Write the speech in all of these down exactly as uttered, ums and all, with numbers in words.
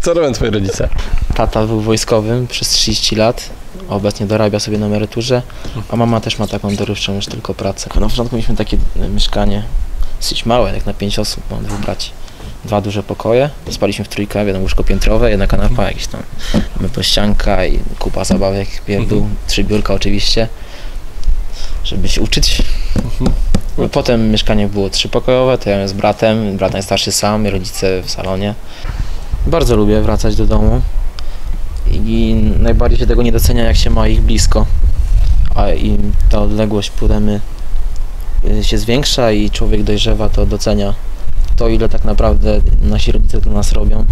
Co robią twoi rodzice? Tata był wojskowym przez trzydzieści lat, obecnie dorabia sobie na emeryturze, a mama też ma taką dorywczą już tylko pracę. Na początku mieliśmy takie mieszkanie dosyć małe, jak na pięć osób, mam dwóch braci. Dwa duże pokoje, spaliśmy w trójkę, jedno łóżko piętrowe, jedna kanapa, jakieś tam ścianka i kupa zabawek, pierdół, trzy biurka oczywiście, żeby się uczyć. No, potem mieszkanie było trzypokojowe, to ja z bratem, brat najstarszy sam, rodzice w salonie. Bardzo lubię wracać do domu i najbardziej się tego nie docenia, jak się ma ich blisko, a im ta odległość potem się zwiększa i człowiek dojrzewa, to docenia to, ile tak naprawdę nasi rodzice dla nas robią,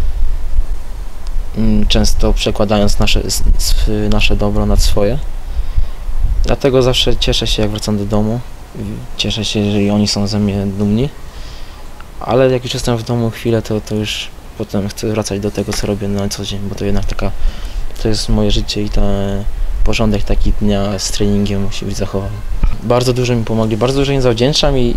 często przekładając nasze, nasze dobro nad swoje. Dlatego zawsze cieszę się, jak wracam do domu, cieszę się, jeżeli oni są ze mnie dumni, ale jak już jestem w domu chwilę, to, to już potem chcę wracać do tego, co robię na co dzień, bo to jednak taka, to jest moje życie i ten porządek taki dnia z treningiem musi być zachowany. Bardzo dużo mi pomogli, bardzo dużo im zawdzięczam i,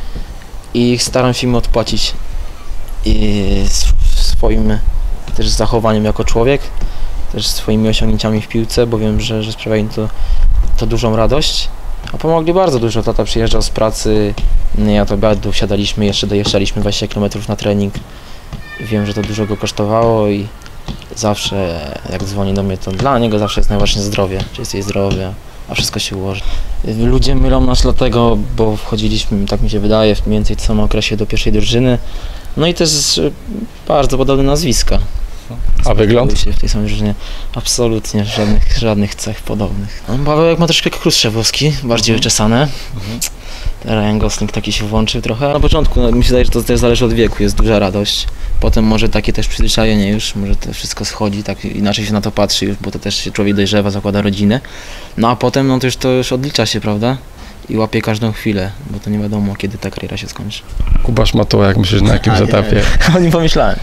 i staram się im odpłacić i swoim też zachowaniem jako człowiek, też swoimi osiągnięciami w piłce, bo wiem, że, że sprawia im to, to dużą radość. A pomogli bardzo dużo. Tata przyjeżdżał z pracy, ja do obiadu wsiadaliśmy, jeszcze dojeżdżaliśmy dwadzieścia kilometrów na trening. Wiem, że to dużo go kosztowało i zawsze jak dzwoni do mnie, to dla niego zawsze jest najważniejsze zdrowie, czy jesteś zdrowy, a wszystko się ułoży. Ludzie mylą nas dlatego, bo wchodziliśmy, tak mi się wydaje, w mniej więcej w tym samym okresie do pierwszej drużyny. No i też bardzo podobne nazwiska. A wygląd? Się w tej samej drużynie absolutnie żadnych, żadnych cech podobnych. No, Pawełek ma troszkę krótsze włoski, bardziej wyczesane. Mhm. Ryan Gosling taki się włączył trochę. Na początku no, mi się wydaje, że to też zależy od wieku, jest duża radość. Potem może takie też przyzwyczajenie już, może to wszystko schodzi, tak inaczej się na to patrzy już, bo to też się człowiek dojrzewa, zakłada rodzinę. No a potem no to już to już odlicza się, prawda? I łapie każdą chwilę, bo to nie wiadomo, kiedy ta kariera się skończy. Kuba Szmatoła, jak myślisz, na jakim etapie? O nim pomyślałem.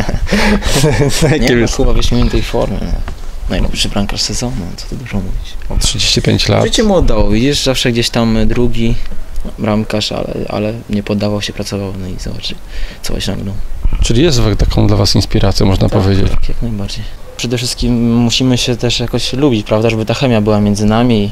Nie, no, Kuba w wyśmienitej formie. No. Najlepszy bramkarz sezonu, co tu dużo mówić. O trzydzieści pięć lat. Życie mu oddało, widzisz, zawsze gdzieś tam drugi bramkarz, ale, ale nie poddawał się, pracował, no i zobacz, co osiągnął. Czyli jest taką dla was inspiracją, można tak, powiedzieć. Tak, jak najbardziej. Przede wszystkim musimy się też jakoś lubić, prawda, żeby ta chemia była między nami.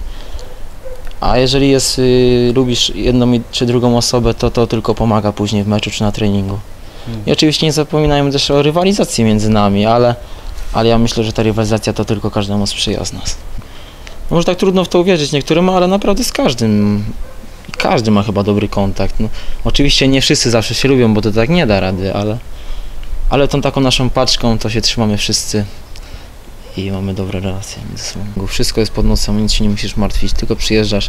A jeżeli jest, y, lubisz jedną czy drugą osobę, to to tylko pomaga później w meczu czy na treningu. Hmm. I oczywiście nie zapominajmy też o rywalizacji między nami, ale, ale ja myślę, że ta rywalizacja to tylko każdemu sprzyja z nas. No, może tak trudno w to uwierzyć niektórym, ale naprawdę z każdym. Każdy ma chyba dobry kontakt. No, oczywiście nie wszyscy zawsze się lubią, bo to tak nie da rady, ale, ale tą taką naszą paczką to się trzymamy wszyscy. I mamy dobre relacje między sobą. Wszystko jest pod nosem, nic się nie musisz martwić, tylko przyjeżdżasz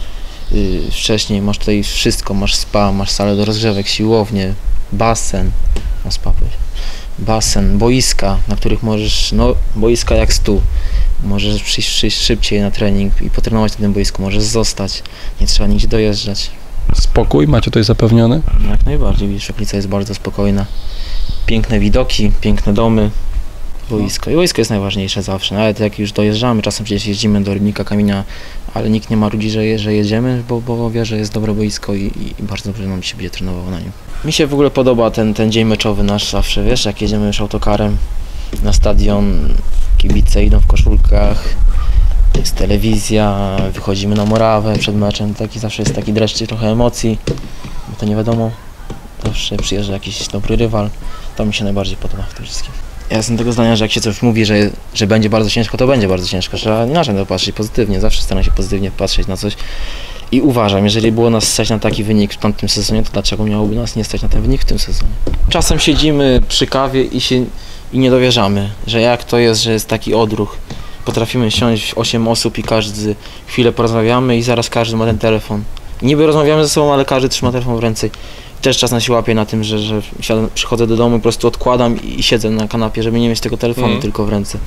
yy, wcześniej, masz tutaj wszystko, masz spa, masz salę do rozgrzewek, siłownię, basen, no spa, basen, boiska, na których możesz, no boiska jak stół, możesz przyjść, przyjść szybciej na trening i potrenować na tym boisku, możesz zostać, nie trzeba nigdzie dojeżdżać. Spokój macie tutaj zapewniony? Jak najbardziej, widzisz, okolica jest bardzo spokojna, piękne widoki, piękne domy. Boisko. I boisko jest najważniejsze zawsze, nawet jak już dojeżdżamy, czasem przecież jeździmy do Rybnika, Kamienia, ale nikt nie marudzi, że, je, że jedziemy, bo, bo wie, że jest dobre boisko i, i bardzo dobrze nam się będzie trenowało na nim. Mi się w ogóle podoba ten, ten dzień meczowy nasz zawsze, wiesz, jak jedziemy już autokarem na stadion, kibice idą w koszulkach, jest telewizja, wychodzimy na murawę przed meczem, taki zawsze jest taki dreszcz, trochę emocji, bo to nie wiadomo, zawsze przyjeżdża jakiś dobry rywal, to mi się najbardziej podoba w tym wszystkim. Ja jestem tego zdania, że jak się coś mówi, że, że będzie bardzo ciężko, to będzie bardzo ciężko. Trzeba inaczej na to patrzeć, pozytywnie. Zawsze staram się pozytywnie patrzeć na coś. I uważam, jeżeli było nas stać na taki wynik w tamtym sezonie, to dlaczego miałoby nas nie stać na ten wynik w tym sezonie? Czasem siedzimy przy kawie i, się, i nie dowierzamy, że jak to jest, że jest taki odruch. Potrafimy siąść osiem osób i każdy chwilę porozmawiamy i zaraz każdy ma ten telefon. Niby rozmawiamy ze sobą, ale każdy trzyma telefon w ręce. Też czasem się łapię na tym, że, że siadam, przychodzę do domu i po prostu odkładam i siedzę na kanapie, żeby nie mieć tego telefonu mm. tylko w ręce.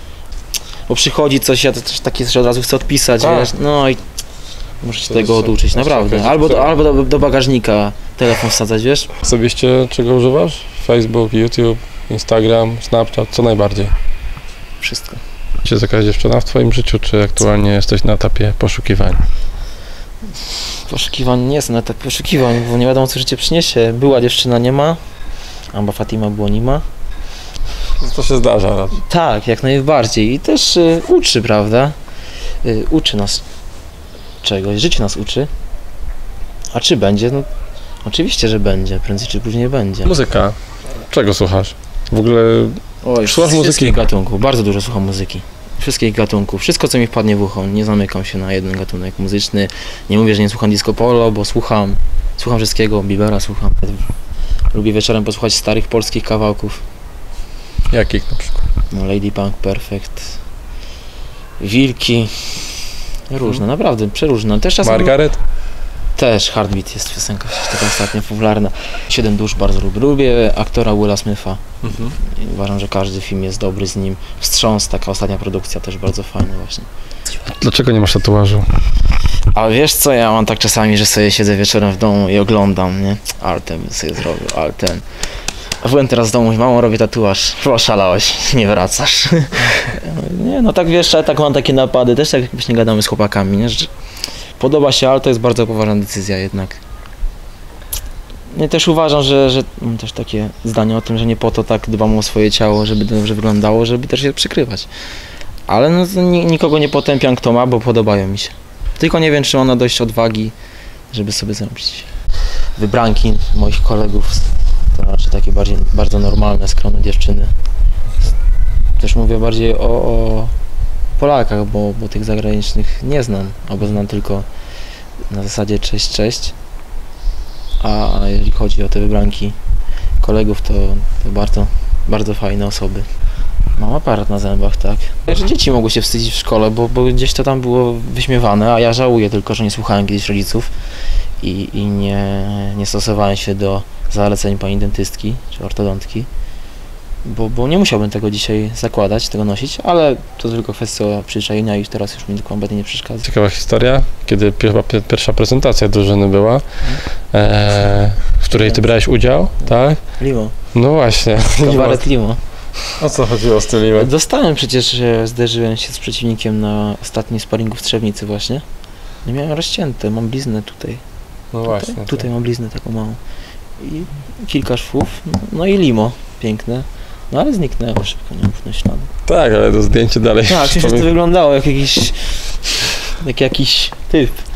Bo przychodzi coś, ja też takie od razu chcę odpisać, wiesz, no i muszę się to tego oduczyć, naprawdę. Albo, do, albo do, do bagażnika telefon wsadzać, wiesz. Osobiście czego używasz? Facebook, YouTube, Instagram, Snapchat, co najbardziej? Wszystko. Czy jest jakaś dziewczyna w twoim życiu, czy aktualnie jesteś na etapie poszukiwań? Poszukiwań nie jest na etapie poszukiwań, bo nie wiadomo co życie przyniesie. Była dziewczyna, nie ma. Amba Fatima było, nie ma. To się zdarza raczej. Tak, jak najbardziej. I też y, uczy, prawda? Y, uczy nas czegoś, życie nas uczy. A czy będzie? No oczywiście, że będzie. Prędzej czy później będzie. Muzyka. Czego słuchasz? W ogóle Oj, słuchasz muzyki? Wszystkich gatunków, bardzo dużo słucham muzyki. Wszystkich gatunków, wszystko co mi wpadnie w ucho. Nie zamykam się na jeden gatunek muzyczny. Nie mówię, że nie słucham disco polo, bo słucham. Słucham wszystkiego, Biebera słucham. Lubię wieczorem posłuchać starych polskich kawałków. Jakich na przykład? No, Lady Punk, Perfect, Wilki. Różne, naprawdę, przeróżne. Też czasem... Margaret? Też Heartbeat jest piosenka, taka ostatnio popularna. Siedem dusz bardzo lubię. Lubię aktora Willa Smitha. Mhm. I uważam, że każdy film jest dobry z nim. Wstrząs, taka ostatnia produkcja też bardzo fajna właśnie. Dlaczego nie masz tatuażu? A wiesz co, ja mam tak czasami, że sobie siedzę wieczorem w domu i oglądam, nie? Ale ten bym sobie zrobił, ale ten. A byłem teraz w domu i mamo, robię tatuaż. Oszalałeś, nie wracasz. Nie, no tak wiesz, ja tak mam takie napady, też tak jakbyś nie gadamy z chłopakami, nie? Że podoba się, ale to jest bardzo poważna decyzja jednak. Ja też uważam, że, że mam też takie zdanie o tym, że nie po to tak dbam o swoje ciało, żeby dobrze wyglądało, żeby też je przykrywać. Ale no, to ni- nikogo nie potępiam, kto ma, bo podobają mi się. Tylko nie wiem, czy mam na dość odwagi, żeby sobie zrobić wybranki moich kolegów. To raczej takie bardziej, bardzo normalne, skromne dziewczyny. Też mówię bardziej o, o Polakach, bo, bo tych zagranicznych nie znam, albo znam tylko na zasadzie cześć, cześć. A jeżeli chodzi o te wybranki kolegów, to, to bardzo, bardzo fajne osoby. Mam aparat na zębach, tak. Że dzieci mogły się wstydzić w szkole, bo, bo gdzieś to tam było wyśmiewane, a ja żałuję tylko, że nie słuchałem kiedyś rodziców i, i nie, nie stosowałem się do zaleceń pani dentystki czy ortodontki, bo, bo nie musiałbym tego dzisiaj zakładać, tego nosić, ale to tylko kwestia przyzwyczajenia i teraz już mi to kompletnie nie przeszkadza. Ciekawa historia, kiedy chyba pi- pierwsza prezentacja drużyny była, e, w której ty brałeś udział, tak? Limo. No właśnie. Kabaret Limo. O co chodziło z tym limem? Dostałem przecież, że zderzyłem się z przeciwnikiem na ostatnim sparingu w Trzebnicy właśnie. No miałem rozcięte, mam bliznę tutaj. No właśnie. Tutaj, tutaj mam bliznę taką małą. I kilka szwów, no i limo piękne. No ale zniknęło szybko, nie mów na śladu. Tak, ale to zdjęcie dalej. Tak, przecież to wyglądało jak jakiś, jak jakiś typ.